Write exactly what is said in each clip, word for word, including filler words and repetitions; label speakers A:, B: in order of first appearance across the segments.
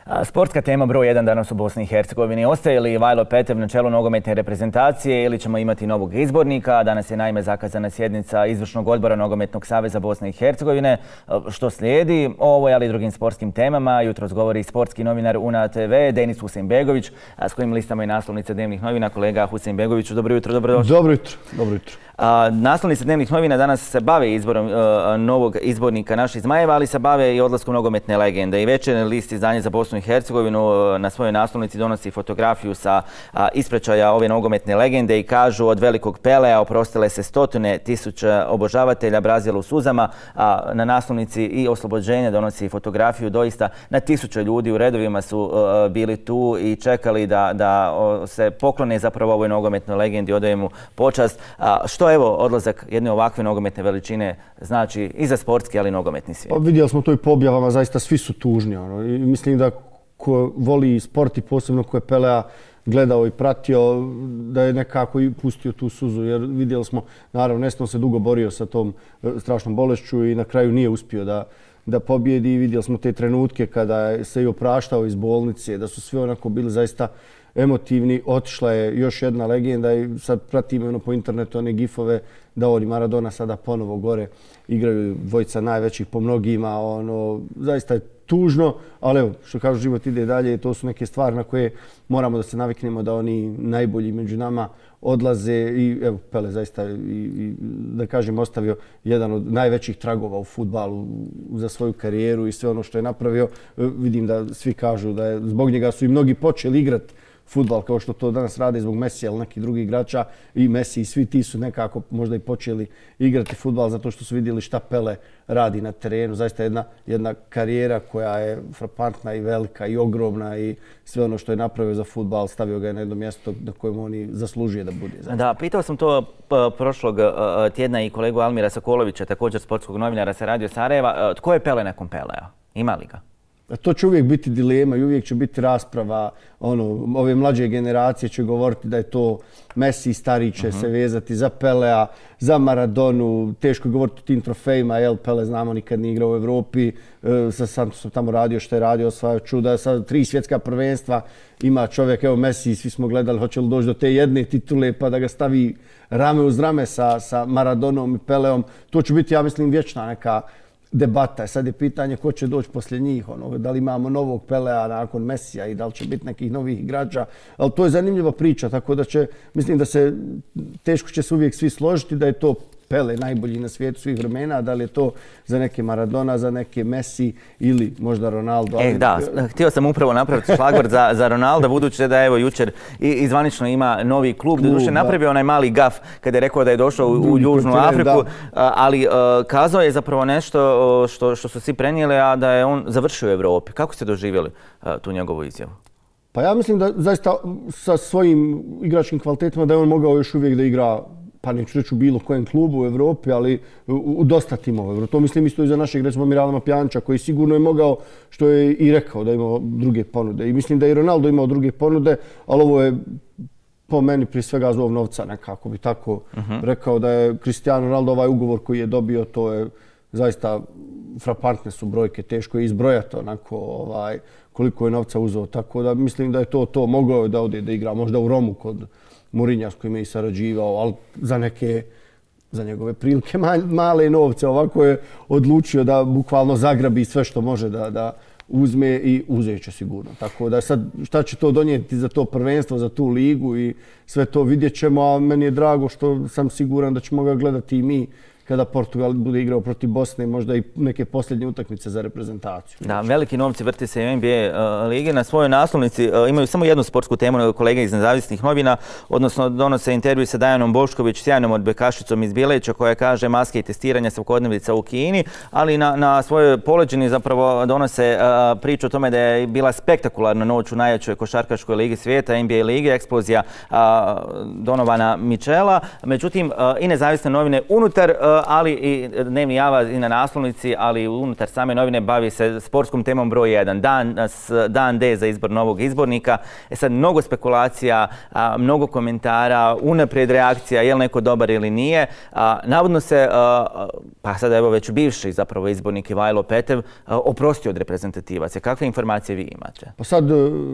A: Sportska tema broj jedan danas u Bosni i Hercegovini. Ostaje li Vajlo Petev na čelu nogometne reprezentacije ili ćemo imati novog izbornika? Danas je naime zakazana sjednica Izvršnog odbora Nogometnog saveza Bosne i Hercegovine. Što slijedi? O ovoj, ali i drugim sportskim temama jutros govori sportski novinar U N A T V Denis Husein-Begović, s kojim listama i naslovnice dnevnih novina. Kolega Husein-Begoviću, dobro jutro, dobrodošli.
B: Dobro jutro, dobro jutro.
A: Naslovnice dnevnih novina danas se bave izborom novog izbornika naših Zmajeva, ali se bave i odlaskom nogometne legende. I Večernji list izdanje za Bosnu i Hercegovinu na svojoj naslovnici donosi fotografiju sa ispraćaja ove nogometne legende i kažu od velikog Pelea oprostile se stotine tisuća obožavatelja Brazila u suzama. Na naslovnici i oslobođenja donosi fotografiju doista na tisuće ljudi u redovima su bili tu i čekali da, da se poklone zapravo ovoj nogometnoj legendi, odaju mu počast. Što evo odlazak jedne ovakve nogometne veličine znači i za sportski, ali i nogometni svijet?
B: Pa vidjeli smo to i po objavama, zaista svi su tužni. Ono. I mislim da ko voli sport i posebno ko je Pelea gledao i pratio, da je nekako i pustio tu suzu. Jer vidjeli smo, naravno, Nestor se dugo borio sa tom strašnom bolešću i na kraju nije uspio da, da pobjedi. Vidjeli smo te trenutke kada se i opraštao iz bolnice, da su svi onako bili zaista emotivni. Otišla je još jedna legenda i sad pratimo ono po internetu one gifove da on i Maradona sada ponovo gore igraju, dvojica najvećih po mnogima. Ono, zaista je tužno, ali evo, što kažu, život ide dalje i to su neke stvari na koje moramo da se naviknemo, da oni najbolji među nama odlaze i evo, Pele zaista i, i da kažem ostavio jedan od najvećih tragova u fudbalu za svoju karijeru i sve ono što je napravio. Vidim da svi kažu da je zbog njega su i mnogi počeli igrati fudbal kao što to danas rade zbog Mesija ili nekih drugih igrača. I Messi i svi ti su nekako možda i počeli igrati fudbal zato što su vidjeli šta Pele radi na terenu. Zaista jedna, jedna karijera koja je frapantna i velika i ogromna i sve ono što je napravio za fudbal stavio ga je na jedno mjesto na kojem oni zaslužuje da bude. Zaista.
A: Da, pitao sam to prošlog tjedna i kolegu Almira Sokolovića, također sportskog novinara sa Radio Sarajeva. Tko je Pele nakon Pelea? Ima li ga?
B: To će uvijek biti dilema i uvijek će biti rasprava. Ono, ove mlađe generacije će govoriti da je to Messi, stariji će uh-huh. se vezati za Pelea, za Maradonu. Teško je govoriti o tim trofejima, jel Pele znamo nikad nije igrao u Evropi. E, sa Santosom tamo radio što je radio, osvajao čuda. Sad tri svjetska prvenstva ima čovjek, evo Messi, svi smo gledali hoće li doći do te jedne titule pa da ga stavi rame uz rame sa, sa Maradonom i Peleom. To će biti, ja mislim, vječna neka debata. Sad je pitanje ko će doći poslije njih, ono, da li imamo novog Pelea nakon Mesija i da li će biti nekih novih igrača. Ali to je zanimljiva priča, tako da će, mislim da se teško će se uvijek svi složiti da je to Pele najbolji na svijetu svih vremena, da li je to za neke Maradona, za neke Messi ili možda Ronaldo.
A: E, da, htio sam upravo napraviti šlagvort za, za Ronalda, budući da evo jučer i, izvanično ima novi klub. klub Doduše napravio onaj mali gaf kada je rekao da je došao u, u Južnu Afriku, da. ali uh, kazao je zapravo nešto što, što su svi prenijeli, a da je on završio u Evropi. Kako ste doživjeli uh, tu njegovu izjavu?
B: Pa ja mislim da zaista sa svojim igračkim kvalitetima da je on mogao još uvijek da igra, pa neću reći u bilo kojem klubu u Evropi, ali u, u dosta timova. To mislim isto i za našeg, recimo, Miralama Pjanića, koji sigurno je mogao, što je i rekao, da je imao druge ponude. I mislim da je i Ronaldo imao druge ponude, ali ovo je po meni prije svega zlog novca, nekako bi tako uh-huh. rekao da je Cristiano Ronaldo ovaj ugovor koji je dobio, to je zaista frapantne su brojke, teško je izbrojati onako ovaj, koliko je novca uzeo. Tako da mislim da je to to, mogao je da ode da igra možda u Romu kod Mourinha s kojim je i sarađivao, ali za neke, za njegove prilike male novce. Ovako je odlučio da bukvalno zagrabi sve što može da, da uzme i uzet će sigurno. Tako da sad šta će to donijeti za to prvenstvo, za tu ligu i sve to vidjet ćemo, a meni je drago što sam siguran da ćemo ga gledati i mi kada Portugal bude igrao protiv Bosne, možda i neke posljednje utakmice za reprezentaciju.
A: Da, veliki novci vrti se u N B A lige. Na svojoj naslovnici imaju samo jednu sportsku temu kolege iz nezavisnih novina, odnosno donose intervju sa Dajanom Bošković, sjajnom odbojkašicom iz Bileća, koja kaže maske i testiranja svakodnevnica u Kini, ali na, na svojoj poleđini zapravo donose uh, priču o tome da je bila spektakularna noć u najjačoj košarkaškoj ligi svijeta, N B A lige, eksplozija uh, Donovana Mitchella. Međutim, uh, i nezavisne novine unutar uh, ali i dnevni Java i na naslovnici, ali unutar same novine bavi se sportskom temom broj jedan. Dan, dan D za izbor novog izbornika. E sad, mnogo spekulacija, mnogo komentara, unaprijed reakcija, je li neko dobar ili nije. Navodno se, pa sada evo već bivši zapravo izbornik Ivajlo Petev, oprostio od reprezentativaca. Kakve informacije vi imate?
B: Pa sad,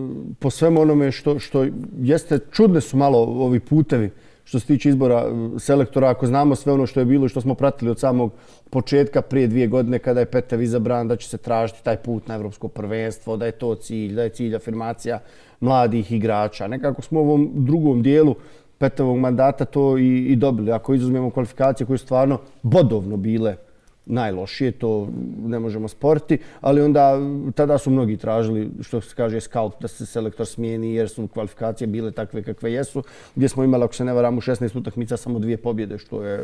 B: po svemu onome što, što jeste, čudne su malo ovi putevi što se tiče izbora selektora, ako znamo sve ono što je bilo i što smo pratili od samog početka prije dvije godine kada je Petev izabran, da će se tražiti taj put na evropsko prvenstvo, da je to cilj, da je cilj afirmacija mladih igrača. Nekako smo u ovom drugom dijelu Petevog mandata to i, i dobili. Ako izuzmemo kvalifikacije koje su stvarno bodovno bile najlošije, to ne možemo sporiti, ali onda tada su mnogi tražili, što se kaže, scout, da se selektor smijeni jer su kvalifikacije bile takve kakve jesu, gdje smo imali, ako se ne varam, u šesnaest utakmica samo dvije pobjede, što je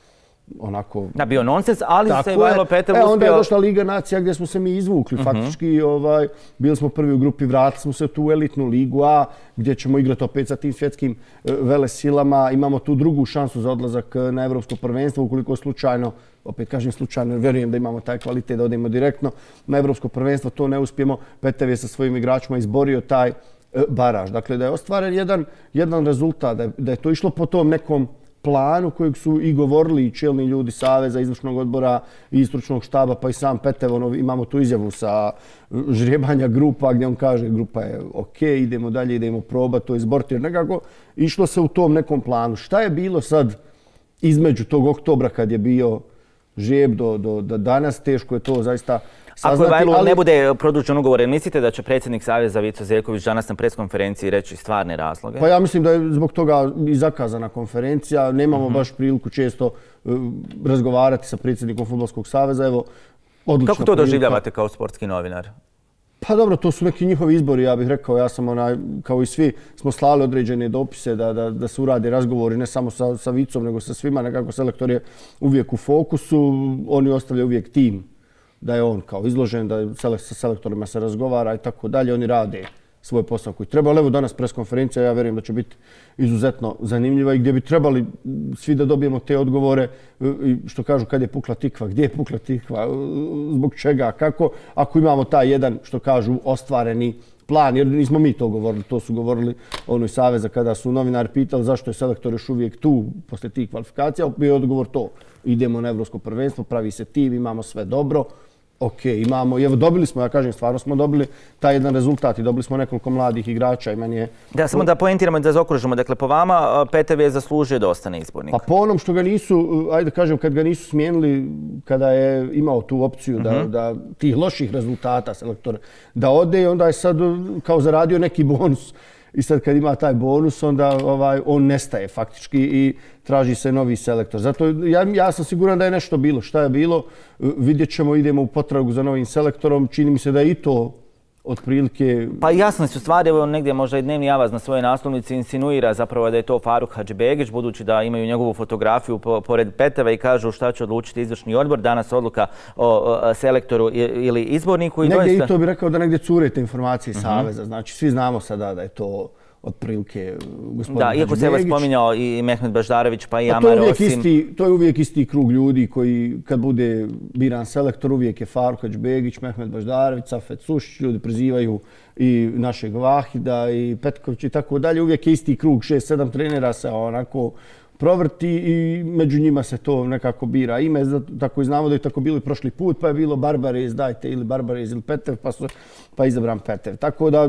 B: onako...
A: Da, bio nonsens, ali se Ivajlo Petev uspio...
B: E, onda je došla Liga nacija gdje smo se mi izvukli. Uh-huh. Faktički, ovaj, bili smo prvi u grupi, vratili smo se tu elitnu Ligu A, gdje ćemo igrati opet sa tim svjetskim e, velesilama. Imamo tu drugu šansu za odlazak na evropsko prvenstvo, ukoliko slučajno, opet kažem slučajno, vjerujem da imamo taj kvalitet da odemo direktno na evropsko prvenstvo, to ne uspijemo. Petev je sa svojim igračima izborio taj e, baraž. Dakle, da je ostvaren jedan, jedan rezultat, da je, da je to išlo po tom nekom planu kojeg su i govorili i čelni ljudi Saveza, izvršnog odbora i stručnog štaba, pa i sam Petev. Ono, imamo tu izjavu sa žrijebanja grupa gdje on kaže grupa je ok, idemo dalje, idemo probati to izboriti. Jer nekako išlo se u tom nekom planu. Šta je bilo sad između tog oktobra kad je bio žrijeb do, do, do danas, teško je to zaista saznati.
A: Ako Ivajlo
B: ali...
A: ne bude produžen ugovor, mislite da će predsjednik Saveza Vico Zeljković danas na preskonferenciji reći stvarne razloge?
B: Pa ja mislim da je zbog toga i zakazana konferencija. Nemamo uh-huh. baš priliku često uh, razgovarati sa predsjednikom Fudbalskog saveza. Evo, odlična
A: Kako to
B: prilika.
A: doživljavate kao sportski novinar?
B: Pa dobro, to su neki njihovi izbori, ja bih rekao. Ja sam onaj, kao i svi, smo slali određene dopise da, da, da se urade razgovori, ne samo sa, sa Vicom, nego sa svima. Nekako selektor je uvijek u fokusu, oni ostavljaju uvijek tim, da je on kao izložen, da sa selektorima se razgovara i tako dalje. Oni rade svoj posao koji treba. Ali evo danas preskonferencija, ja vjerujem da će biti izuzetno zanimljiva i gdje bi trebali svi da dobijemo te odgovore, što kažu kad je pukla tikva, gdje je pukla tikva, zbog čega, kako, ako imamo taj jedan, što kažu, ostvareni plan, jer nismo mi to govorili, to su govorili ono iz Saveza kada su novinari pitali zašto je selektor još uvijek tu posle tih kvalifikacija, bio je odgovor to, idemo na evropsko prvenstvo, pravi se tim, imamo sve dobro. Ok, imamo, evo dobili smo, ja kažem, stvarno smo dobili taj jedan rezultat i dobili smo nekoliko mladih igrača i meni je...
A: Da, samo da poentiramo i da zaokružimo, dakle po vama Petev je zaslužio da ostane izbornik.
B: Pa po onom što ga nisu, ajde kažem, kad ga nisu smijenili, kada je imao tu opciju da, uh-huh. da tih loših rezultata selektor da ode i onda je sad kao zaradio neki bonus. I sad kad ima taj bonus, onda ovaj, on nestaje faktički i traži se novi selektor. Zato ja, ja sam siguran da je nešto bilo. Šta je bilo? Vidjet ćemo, idemo u potragu za novim selektorom. Čini mi se da je i to otprilike...
A: Pa jasno su stvari, evo negdje možda i dnevni Javaz na svojoj naslovnici insinuira zapravo da je to Faruk Hadžibegić, budući da imaju njegovu fotografiju po, pored Peteva i kažu šta će odlučiti izvršni odbor. Danas odluka o, o selektoru ili izborniku. I
B: negdje
A: doista...
B: i to bi rekao da negdje cure te informacije uh-huh. Saveza. Znači svi znamo sada da je to otprilike gospodin
A: Da, iako se evo spominjao i Mehmet Baždarević pa i Amar Osim.
B: To je uvijek isti krug ljudi koji kad bude biran selektor uvijek je Faruk Hadžibegić, Mehmet Baždarević, Safet Sušić, ljudi prizivaju i našeg Vahida i Petković i tako dalje. Uvijek je isti krug, šest, sedam trenera se onako provrti i među njima se to nekako bira ime. Tako i znamo da je tako bilo i prošli put, pa je bilo Barbarez, dajte ili Barbarez ili Petev, pa su pa izabran Petev. Tako da...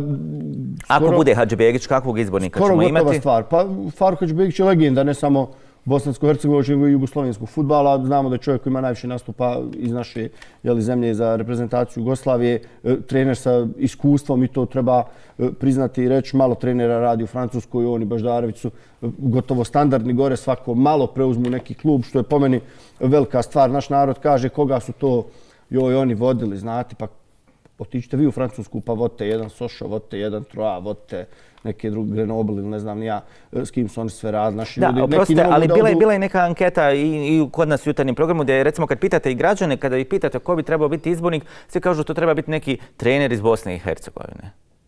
A: Ako skoro, bude Hadžibegić, kakvog izbornika ćemo imati?
B: Skoro gotova stvar. Pa Faruk Hadžibegić je legenda, ne samo bosansko-hercegovačkog i jugoslovenskog fudbala. Znamo da je čovjek koji ima najviše nastupa iz naše jeli, zemlje za reprezentaciju Jugoslavije. Trener sa iskustvom i to treba priznati i reći. Malo trenera radi u Francuskoj, on i Baždarević su gotovo standardni gore. Svako malo preuzmu neki klub, što je po meni velika stvar. Naš narod kaže koga su to joj oni vodili, znate, pa otičite vi u Francusku pa vodite jedan Sošo, vodite jedan Troa, vodite neke druge Grenoble ili ne znam ni ja s kim su oni sve radili. Naši
A: da,
B: ljudi,
A: oprostite,
B: neki
A: ali
B: da
A: bila je
B: odu...
A: bila je neka anketa i, i kod nas u jutarnjem programu gdje recimo kad pitate i građane, kada ih pitate ko bi trebao biti izbornik, svi kažu to treba biti neki trener iz Bosne i Hercegovine.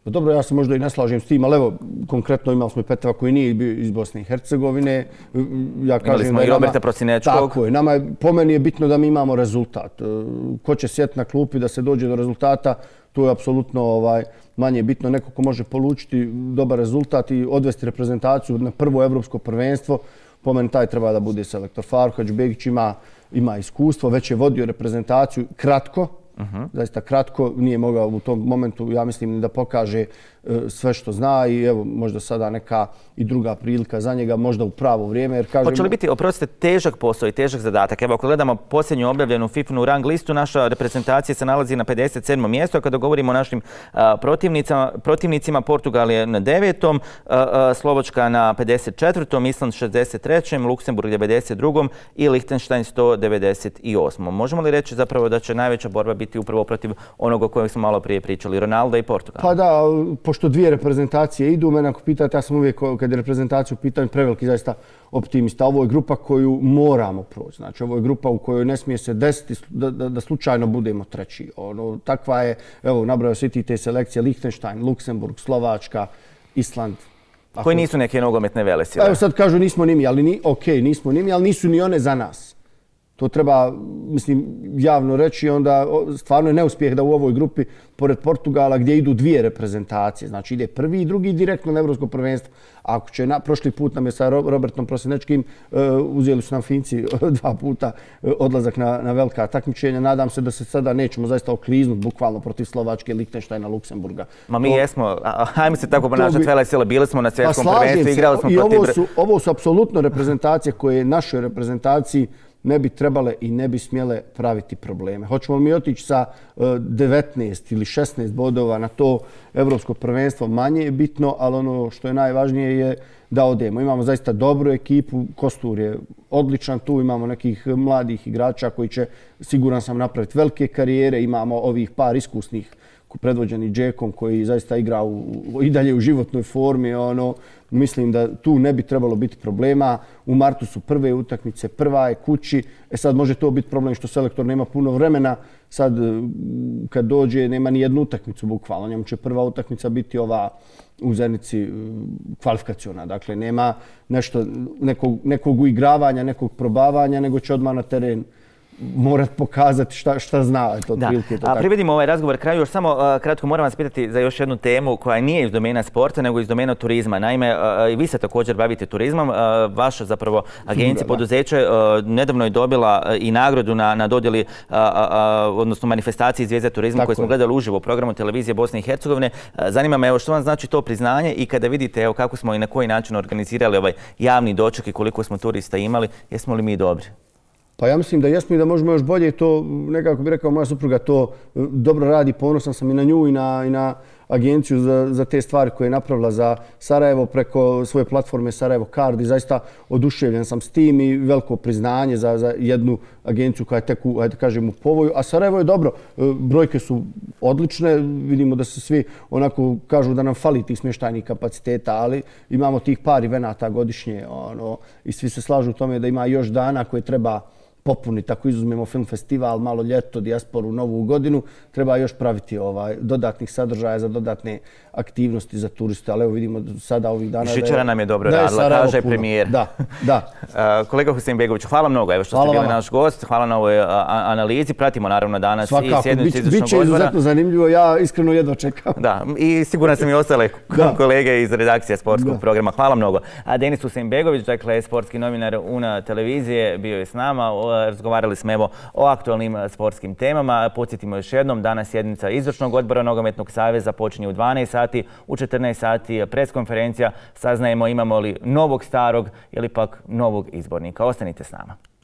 B: Dobro, ja se možda i ne slažem s tim, ali evo, konkretno imali smo i Petrova koji nije bio iz Bosne i Hercegovine.
A: Ja imali smo i Roberta Prosinečkog.
B: Tako je. Nama je, po meni je bitno da mi imamo rezultat. Ko će sjeti na klupi da se dođe do rezultata, to je apsolutno ovaj, manje bitno. Neko ko može polučiti dobar rezultat i odvesti reprezentaciju na prvo evropsko prvenstvo, po meni taj treba da bude selektor. Faruk Hadžibegić ima, ima iskustvo, već je vodio reprezentaciju kratko, Uh-huh. Zaista kratko, nije mogao u tom momentu, ja mislim, da pokaže e, sve što zna i evo, možda sada neka i druga prilika za njega, možda u pravo vrijeme. Jer kažem...
A: Hoće li biti, oprostite, težak posao i težak zadatak? Evo, ako gledamo posljednju objavljenu FIFA-nu rang listu, naša reprezentacija se nalazi na pedeset sedmom mjestu, a kada govorimo o našim a, protivnicama, protivnicima, Portugal je na devetom, a, a, Slovačka na pedeset četvrtom, Island šezdeset trećem, Luksemburg devedeset drugom i Lichtenstein sto devedeset osmom. Možemo li reći zapravo da će najveća borba biti upravo protiv onog o kojem smo malo prije pričali, Ronaldo i Portugal?
B: Pa da, pošto dvije reprezentacije idu, mene ako pitate, ja sam uvijek, kad je reprezentacija u pitanju, preveliki zaista optimista. Ovo je grupa koju moramo proći. Znači, ovo je grupa u kojoj ne smije se desiti da, da, da slučajno budemo treći. Ono, takva je, evo, nabrao svi te selekcije, Lichtenstein, Luksemburg, Slovačka, Island.
A: Ako... Koji nisu neke nogometne velesile?
B: Evo sad kažu nismo ni mi, ali ni, ok, nismo ni mi, ali nisu ni one za nas. To treba, mislim, javno reći, onda stvarno je neuspjeh da u ovoj grupi, pored Portugala, gdje idu dvije reprezentacije, znači ide prvi i drugi direktno na evropsko prvenstvo. Ako će, na, prošli put nam je sa Robertom Prosinečkim, uh, uzeli su nam Finci dva puta uh, odlazak na, na velika takmičenja. Nadam se da se sada nećemo zaista okliznuti bukvalno protiv Slovačke, Lichtensteina, Luksemburga.
A: Ma mi
B: to,
A: jesmo, hajmo se tako ponašati, bi... vele sile, bili smo na svjetskom pa prvenstvu, igrali smo
B: i
A: protiv...
B: Ovo su, ovo su apsolutno reprezentacije koje našoj reprezentaciji ne bi trebale i ne bi smjele praviti probleme. Hoćemo mi otići sa devetnaest ili šesnaest bodova na to evropsko prvenstvo, manje je bitno, ali ono što je najvažnije je da odemo. Imamo zaista dobru ekipu, Kostur je odličan tu, imamo nekih mladih igrača koji će, siguran sam, napraviti velike karijere, imamo ovih par iskusnih predvođeni Džekom koji zaista igra u, u, i dalje u životnoj formi. Ono, mislim da tu ne bi trebalo biti problema. U martu su prve utakmice, prva je kući. E sad može to biti problem što selektor nema puno vremena. Sad kad dođe nema ni jednu utakmicu bukvalno. Njemu će prva utakmica biti ova u Zenici kvalifikaciona. Dakle, nema nešto, nekog, nekog uigravanja, nekog probavanja, nego će odmah na teren morat pokazati šta, šta zna. To
A: da.
B: Prilike, to
A: A privedimo ovaj razgovor kraju. Još samo uh, kratko moram vas pitati za još jednu temu koja nije iz domena sporta, nego iz domena turizma. Naime, uh, i vi se također bavite turizmom. Uh, vaša zapravo agencija, poduzeće, uh, nedavno je dobila uh, i nagradu na, na dodjeli, uh, uh, odnosno manifestaciji Zvijezda turizma tako koju smo je. gledali uživo u programu televizije Bosne i Hercegovine. Uh, zanima me evo, što vam znači to priznanje i kada vidite evo, kako smo i na koji način organizirali ovaj javni doček i koliko smo turista imali, jesmo li mi dobri?
B: Pa ja mislim da jesmo i da možemo još bolje. To, nekako bi rekao moja supruga, to dobro radi. Ponosan sam i na nju i na, i na agenciju za, za te stvari koje je napravila za Sarajevo preko svoje platforme Sarajevo Card. I zaista oduševljen sam s tim i veliko priznanje za, za jednu agenciju koja je tek u, ajde kažem, u povoju. A Sarajevo je dobro. Brojke su odlične. Vidimo da se svi onako kažu da nam fali tih smještajnih kapaciteta, ali imamo tih par evenata godišnje. Ono, i svi se slažu u tome da ima još dana koje treba popuniti. Ako izuzmemo film festival, malo ljeto, dijasporu, novu godinu, treba još praviti ovaj, dodatnih sadržaja za dodatne aktivnosti za turiste. Ali evo vidimo sada ovih dana...
A: Žičara nam je dobro radila, kaže premijer.
B: Da, da.
A: Kolega Husein-begović, hvala mnogo evo što hvala ste bili naš gost. Hvala na ovoj analizi. Pratimo naravno danas
B: svakako,
A: i sjednicu izvršnog odbora.
B: Biće izuzetno zanimljivo, ja iskreno jedva čekam.
A: Da, i siguran sam i ostale kolege iz redakcije sportskog da. programa. Hvala mnogo. A Denis Husein-begović, dakle sportski novinar UNA televizije, bio je s nama. Razgovarali smo evo o aktualnim sportskim temama. Podsjetimo još jednom, danas sjednica izvršnog odbora Nogometnog saveza počinje u dvanaest sati, u četrnaest sati preskonferencija. Saznajemo imamo li novog starog ili pak novog izbornika. Ostanite s nama.